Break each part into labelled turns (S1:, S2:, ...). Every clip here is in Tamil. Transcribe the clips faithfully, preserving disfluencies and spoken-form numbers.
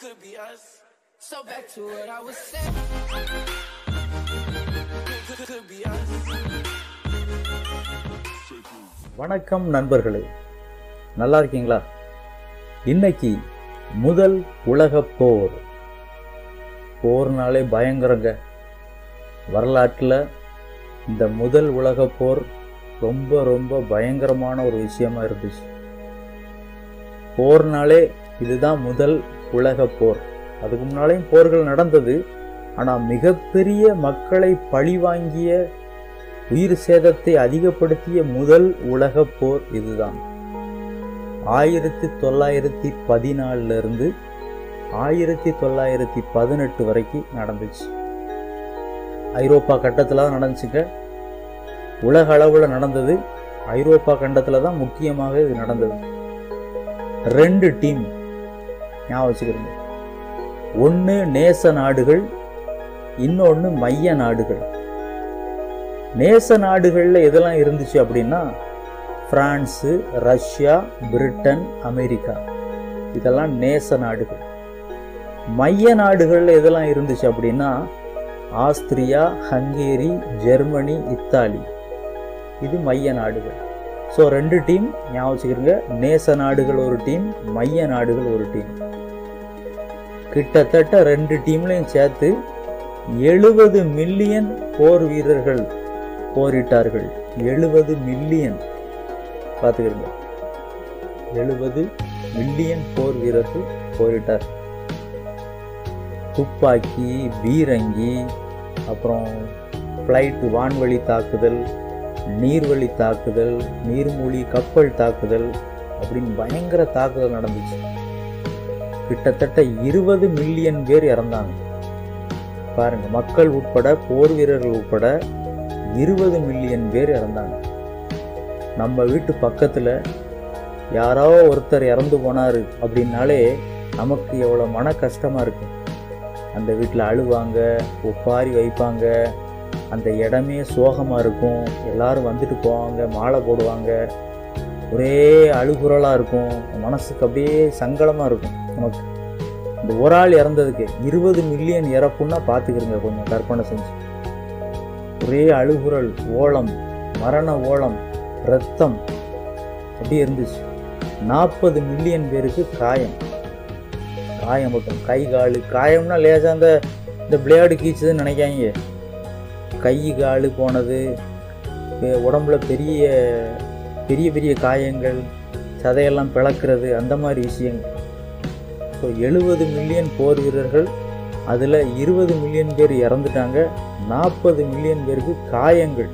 S1: could be us. So back to what I was saying. Could be us.
S2: வணக்கம் நண்பர்களே, நல்லா இருக்கீங்களா? இன்னைக்கு முதல் உலக போர். போர்னாலே பயங்கரங்க. வரலாற்றில் இந்த முதல் உலக போர் ரொம்ப ரொம்ப பயங்கரமான ஒரு விஷயமா இருந்துச்சு. போர்னாலே இதுதான் முதல் உலக போர். அதுக்கு முன்னாலேயும் போர்கள் நடந்தது. ஆனால் மிகப்பெரிய மக்களை பழிவாங்கிய, உயிர் சேதத்தை அதிகப்படுத்திய முதல் உலக போர் இதுதான். ஆயிரத்தி தொள்ளாயிரத்தி பதினாலுல இருந்து ஆயிரத்தி தொள்ளாயிரத்தி பதினெட்டு வரைக்கும் நடந்துச்சு. ஐரோப்பா கண்டத்தில் தான் நடந்துச்சுங்க. உலக அளவில் நடந்தது ஐரோப்பா கண்டத்தில் தான் முக்கியமாக இது நடந்தது. ரெண்டு டீம் ஞாபகம் வச்சுக்கிறீங்க. ஒன்று நேச நாடுகள், இன்னொன்று மைய நாடுகள். நேச நாடுகளில் எதெல்லாம் இருந்துச்சு அப்படின்னா பிரான்ஸு, ரஷ்யா, பிரிட்டன், அமெரிக்கா, இதெல்லாம் நேச நாடுகள். மைய நாடுகளில் எதெல்லாம் இருந்துச்சு அப்படின்னா ஆஸ்திரியா, ஹங்கேரி, ஜெர்மனி, இத்தாலி, இது மைய நாடுகள். ஸோ ரெண்டு டீம் ஞாபகம் வச்சுக்கிறீங்க. நேச நாடுகள் ஒரு டீம், மைய நாடுகள் ஒரு டீம். கிட்டத்தட்ட ரெண்டு டீம்லையும் சேர்த்து எழுபது மில்லியன் போர் வீரர்கள் போரிட்டார்கள். எழுபது மில்லியன் பார்த்துக்கிறீங்க. எழுபது மில்லியன் போர் வீரர்கள் போரிட்டார். துப்பாக்கி, பீரங்கி, அப்புறம் ஃப்ளைட், வான்வழி தாக்குதல், நீர்வழி தாக்குதல், நீர்மூழ்கி கப்பல் தாக்குதல் அப்படின்னு பயங்கர தாக்குதல் நடந்துச்சு. கிட்டத்தட்ட இருபது மில்லியன் பேர் இறந்தாங்க. பாருங்க, மக்கள் உட்பட, போர் வீரர்கள் உட்பட இருபது மில்லியன் பேர் இறந்தாங்க. நம்ம வீட்டு பக்கத்தில் யாரோ ஒருத்தர் இறந்து போனார் அப்படின்னாலே நமக்கு எவ்வளோ மன கஷ்டமாக இருக்கும். அந்த வீட்டில் அழுவாங்க, ஒப்பாரி வைப்பாங்க, அந்த இடமே சோகமாக இருக்கும். எல்லாரும் வந்துட்டு போவாங்க, மாலை போடுவாங்க, ஒரே அழுகுறலாக இருக்கும். மனசுக்கு அப்படியே சங்கடமாக இருக்கும் நமக்கு. இந்த ஒரு ஆள் இறந்ததுக்கு இருபது மில்லியன் இறப்புன்னா பார்த்துக்கிறங்க, கொஞ்சம் கற்பனை செஞ்சு. ஒரே அழுகுறல், ஓலம், மரண ஓலம், ரத்தம் அப்படியே இருந்துச்சு. நாற்பது மில்லியன் பேருக்கு காயம். காயம் மட்டும், கை காலு காயம்னா லேசாக அந்த இந்த பிளேடு கீச்சுதுன்னு நினைக்காங்க. கை காலு போனது, உடம்புல பெரிய பெரிய பெரிய காயங்கள், சதையெல்லாம் பிளக்கிறது, அந்த மாதிரி விஷயங்கள். ஸோ எழுபது மில்லியன் போர் வீரர்கள், அதில் இருபது மில்லியன் பேர் இறந்துட்டாங்க. நாற்பது மில்லியன் பேருக்கு காயங்கள்.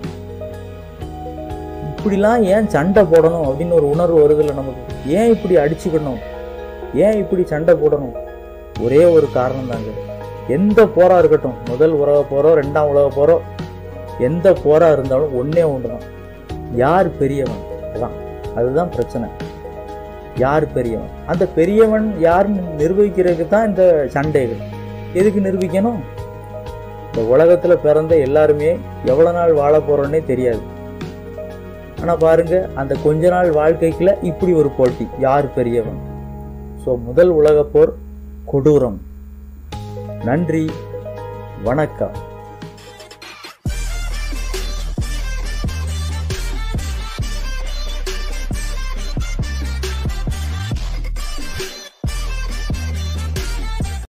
S2: இப்படிலாம் ஏன் சண்டை போடணும் அப்படின்னு ஒரு உணர்வு வருதில்லை நமக்கு. ஏன் இப்படி அடிச்சுக்கணும், ஏன் இப்படி சண்டை போடணும்? ஒரே ஒரு காரணம் தாங்க. எந்த போரா இருக்கட்டும், முதல் உலக போரோ ரெண்டாம் உலக போரோ, எந்த போரா இருந்தாலும் ஒன்னே ஒன்று தான், யார் பெரியவன். அதான் அதுதான் பிரச்சனை. யார் பெரியவன்? அந்த பெரியவன் யாருன்னு நிரூபிக்கிறதுக்கு தான் இந்த சண்டைகள். எதுக்கு நிரூபிக்கணும்? இந்த உலகத்தில் பிறந்த எல்லாருமே எவ்வளோ நாள் வாழ போகிறோன்னே தெரியாது. ஆனால் பாருங்க, அந்த கொஞ்ச நாள் வாழ்க்கைக்குள்ள இப்படி ஒரு போட்டி, யார் பெரியவன். ஸோ முதல் உலகப் போர் கொடூரம். நன்றி, வணக்கம்.